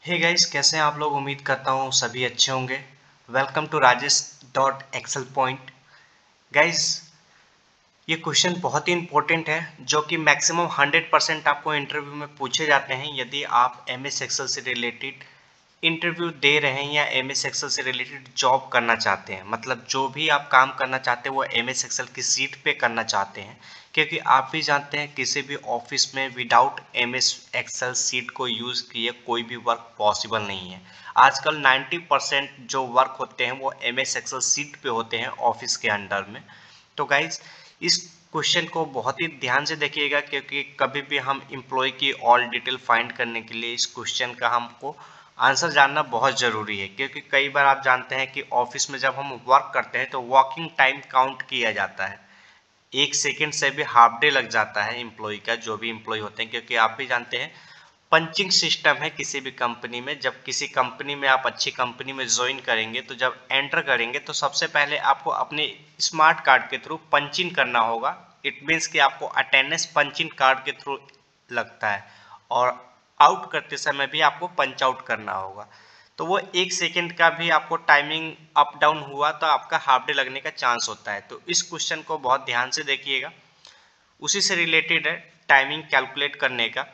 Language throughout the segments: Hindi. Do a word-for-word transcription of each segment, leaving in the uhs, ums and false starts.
हे गाइस, कैसे हैं आप लोग। उम्मीद करता हूँ सभी अच्छे होंगे। Welcome to Rajesh dot Excel point. Guys, ये क्वेश्चन बहुत ही इंपॉर्टेंट है जो कि मैक्सिमम हंड्रेड परसेंट आपको इंटरव्यू में पूछे जाते हैं। यदि आप एम एस एक्सेल से रिलेटेड इंटरव्यू दे रहे हैं या एम एस एक्सेल से रिलेटेड जॉब करना चाहते हैं, मतलब जो भी आप काम करना चाहते हैं वो एम एस एक्सेल की सीट पे करना चाहते हैं, क्योंकि आप भी जानते हैं किसी भी ऑफिस में without M S Excel sheet को यूज़ किए कोई भी वर्क पॉसिबल नहीं है। आजकल नाइन्टी परसेंट जो वर्क होते हैं वो एम एस एक्सेल सीट पे होते हैं ऑफिस के अंडर में। तो गाइज, इस क्वेश्चन को बहुत ही ध्यान से देखिएगा, क्योंकि कभी भी हम एम्प्लॉय की ऑल डिटेल फाइंड करने के लिए इस क्वेश्चन का हमको आंसर जानना बहुत ज़रूरी है। क्योंकि कई बार आप जानते हैं कि ऑफिस में जब हम वर्क करते हैं तो वॉकिंग टाइम काउंट किया जाता है। एक सेकेंड से भी हाफ डे लग जाता है एम्प्लॉय का, जो भी एम्प्लॉय होते हैं, क्योंकि आप भी जानते हैं पंचिंग सिस्टम है किसी भी कंपनी में। जब किसी कंपनी में आप अच्छी कंपनी में ज्वाइन करेंगे तो जब एंटर करेंगे तो सबसे पहले आपको अपने स्मार्ट कार्ड के थ्रू पंचिंग करना होगा। इट मीन्स कि आपको अटेंडेंस पंचिंग कार्ड के थ्रू लगता है, और आउट करते समय भी आपको पंच आउट करना होगा। तो वो एक सेकेंड का भी आपको टाइमिंग अप डाउन हुआ तो आपका हाफ डे लगने का चांस होता है। तो इस क्वेश्चन को बहुत ध्यान से देखिएगा, उसी से रिलेटेड है टाइमिंग कैलकुलेट करने का।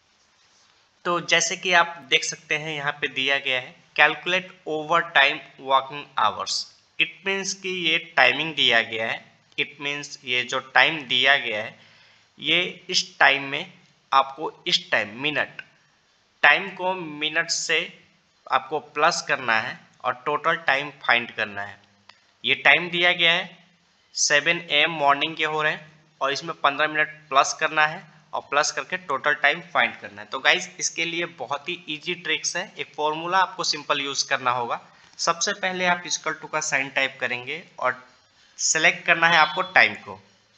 तो जैसे कि आप देख सकते हैं यहाँ पे दिया गया है calculate overtime working hours. It means कि ये टाइमिंग दिया गया है। इट मीन्स ये जो टाइम दिया गया है ये इस टाइम में आपको इस टाइम मिनट टाइम को मिनट से आपको प्लस करना है और टोटल टाइम फाइंड करना है। ये टाइम दिया गया है सेवन ए एम मॉर्निंग के हो रहे हैं, और इसमें पंद्रह मिनट प्लस करना है और प्लस करके टोटल टाइम फाइंड करना है। तो गाइज, इसके लिए बहुत ही इजी ट्रिक्स है। एक फॉर्मूला आपको सिंपल यूज करना होगा। सबसे पहले आप इक्वल टू का साइन टाइप करेंगे और सेलेक्ट करना है आपको टाइम को।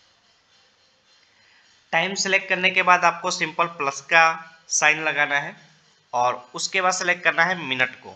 टाइम सेलेक्ट करने के बाद आपको सिंपल प्लस का साइन लगाना है और उसके बाद सेलेक्ट करना है मिनट को।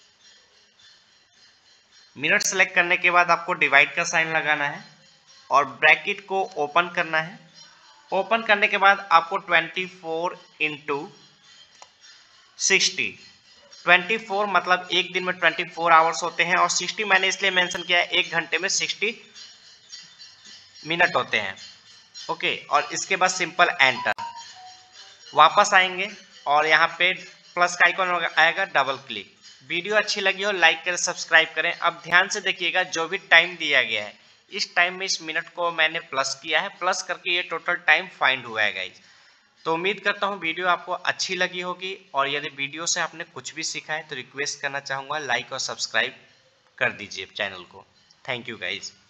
मिनट सेलेक्ट करने के बाद आपको डिवाइड का साइन लगाना है और ब्रैकेट को ओपन करना है। ओपन करने के बाद आपको twenty four into sixty, twenty four मतलब एक दिन में ट्वेंटी फोर आवर्स होते हैं, और सिक्सटी मैंने इसलिए मेंशन किया है एक घंटे में सिक्सटी मिनट होते हैं। ओके, और इसके बाद सिंपल एंटर। वापस आएंगे और यहाँ पे प्लस का आइकॉन आएगा, डबल क्लिक। वीडियो अच्छी लगी हो लाइक करें, सब्सक्राइब करें। अब ध्यान से देखिएगा, जो भी टाइम दिया गया है इस टाइम में इस मिनट को मैंने प्लस किया है, प्लस करके ये टोटल टाइम फाइंड हुआ है गाइज। तो उम्मीद करता हूँ वीडियो आपको अच्छी लगी होगी, और यदि वीडियो से आपने कुछ भी सीखा है तो रिक्वेस्ट करना चाहूँगा लाइक और सब्सक्राइब कर दीजिए चैनल को। Thank you guys.